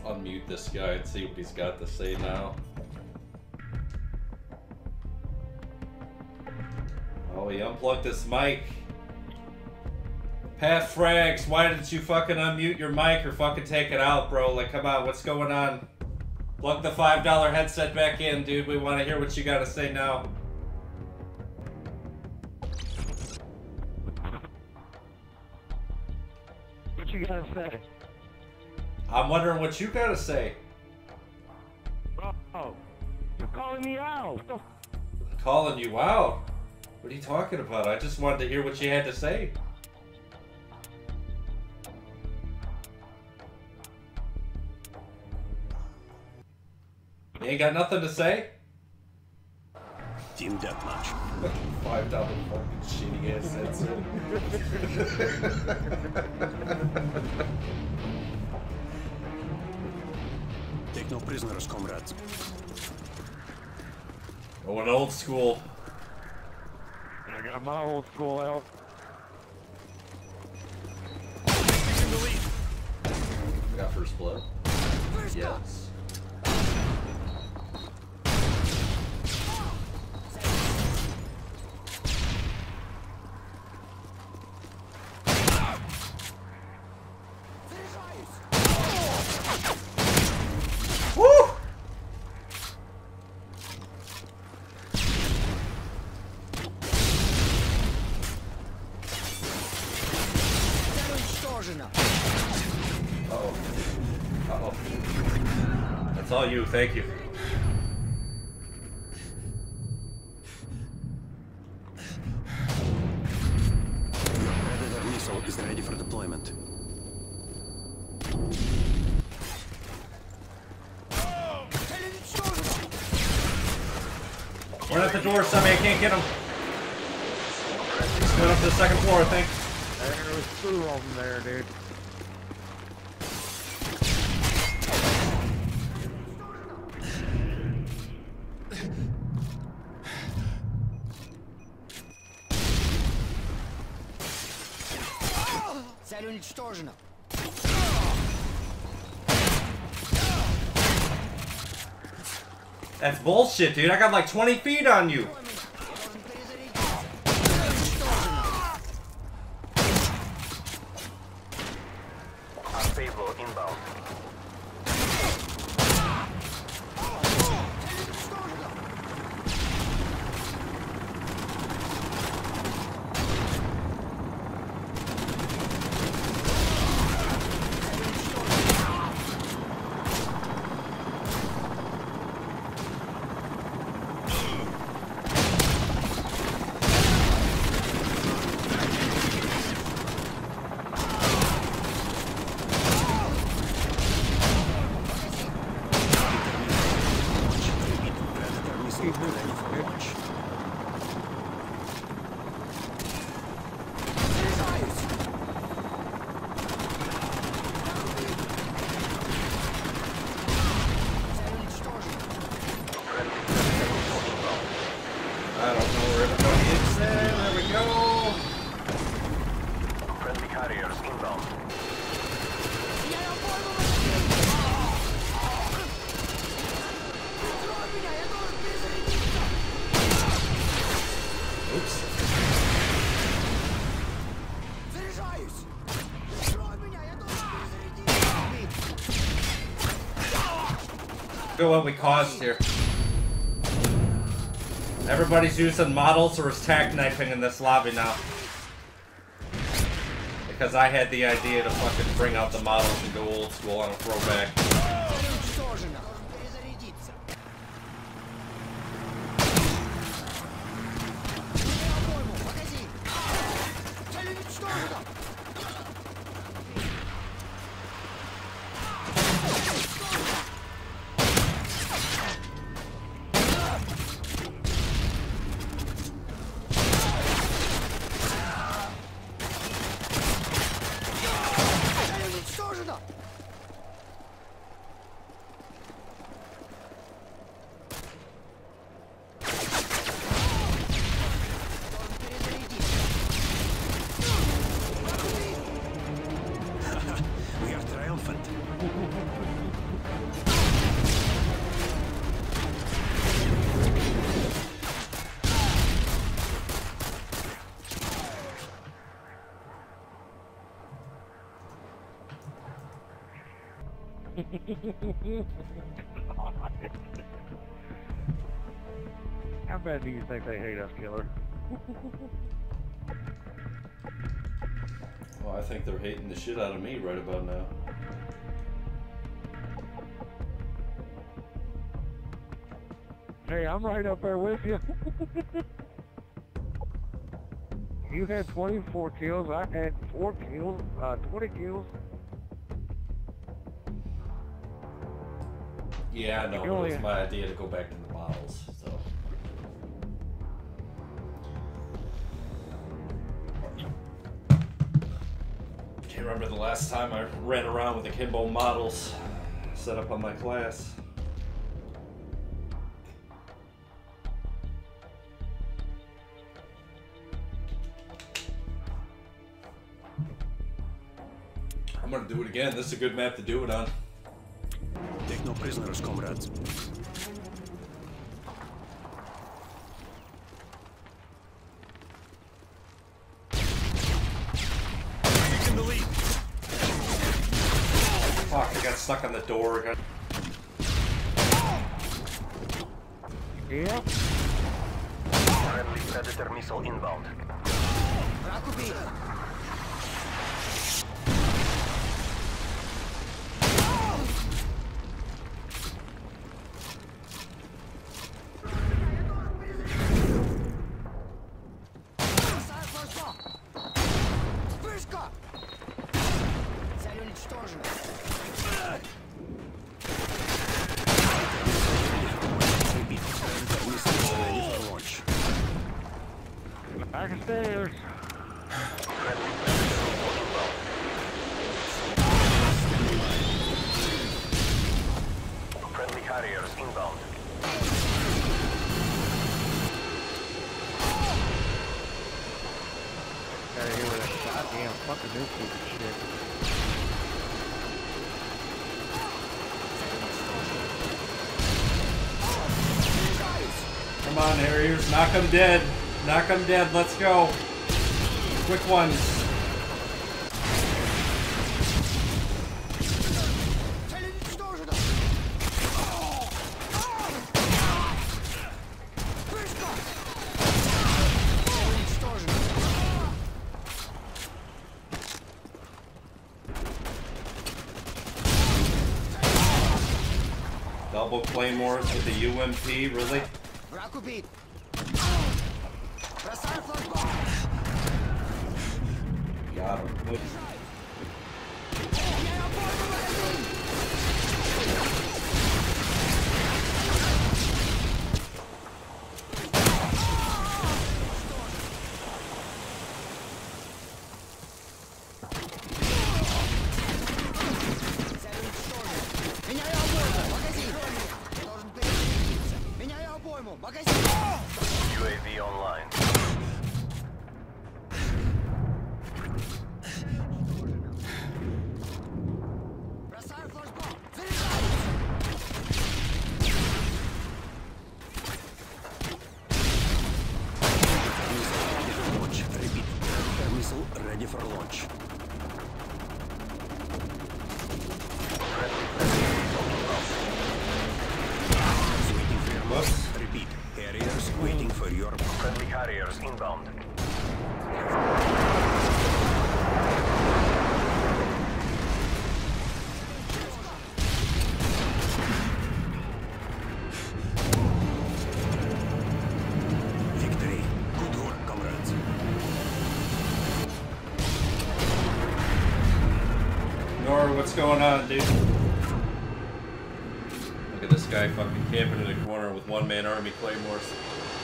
unmute this guy and see what he's got to say now. Oh, he unplugged his mic. Pat Frags, why didn't you fucking unmute your mic or fucking take it out, bro? Like, come on, what's going on? Plug the $5 headset back in, dude. We want to hear what you got to say now. What you gotta say? I'm wondering what you got to say. Oh, you're calling me out. Calling you out? What are you talking about? I just wanted to hear what you had to say. You ain't got nothing to say? Team Deathmatch. $5 fucking shitty ass headset. Take no prisoners, comrades. Going old school. I got my old school out. In the lead. We got first blood. Yes. Woo! Uh-oh. Uh-oh. That's all you, thank you. Your Predator missile is ready for deployment. Run at the door, Sammy, I can't get him. He's going up to the second floor, I think. There was 2 of them there, dude. Цель уничтожена. That's bullshit, dude. I got like 20 feet on you. Unstable inbound. Predator missile ready for launch. I don't know where everybody is. There we go. Friendly carriers inbound. Oops. Look at what we caused here. Everybody's using models or is tack knifing in this lobby now. Because I had the idea to fucking bring out the models and go old school on a throwback. We are triumphant. How bad do you think they hate us, Killer? Well, I think they're hating the shit out of me right about now. Hey, I'm right up there with you. You had 24 kills, I had 4 kills, 20 kills. Yeah, I know. You only- It was my idea to go back to the models, so. Can't remember the last time I ran around with the Kimbo models set up on my class. I'm gonna do it again. This is a good map to do it on. Take no prisoners, comrades. Taking the lead. Fuck, I got stuck on the door. Yeah. Friendly Predator missile inbound. Цель уничтожена. Repeat. Predator missiles ready for launch. Back stairs. Friendly Predator missile inbound. Friendly Harriers inbound. Gotta hear that goddamn fucking nuclear shit. Come on, Harriers. Knock them dead. Knock them dead. Let's go. Quick ones. Цель уничтожена. Вышка. Цель уничтожена. Double claymores with the UMP. Really? Враг убит. Бросаю флажбомб. Got him. Меняю обойму магазин. Цель уничтожена. Меняю обойму. Магазин. Должен перезарядиться. Меняю обойму. Магазин. UAV online. Бросаю флажбомб. Заряжаюсь. Launch. Repeat. Predator missile ready for launch. Waiting for your mark. Repeat. Harriers waiting for your mark. Friendly Harriers inbound. Victory. Good work, comrades. Nora, what's going on, dude? Look at this guy fucking camping in a corner with one-man army claymores.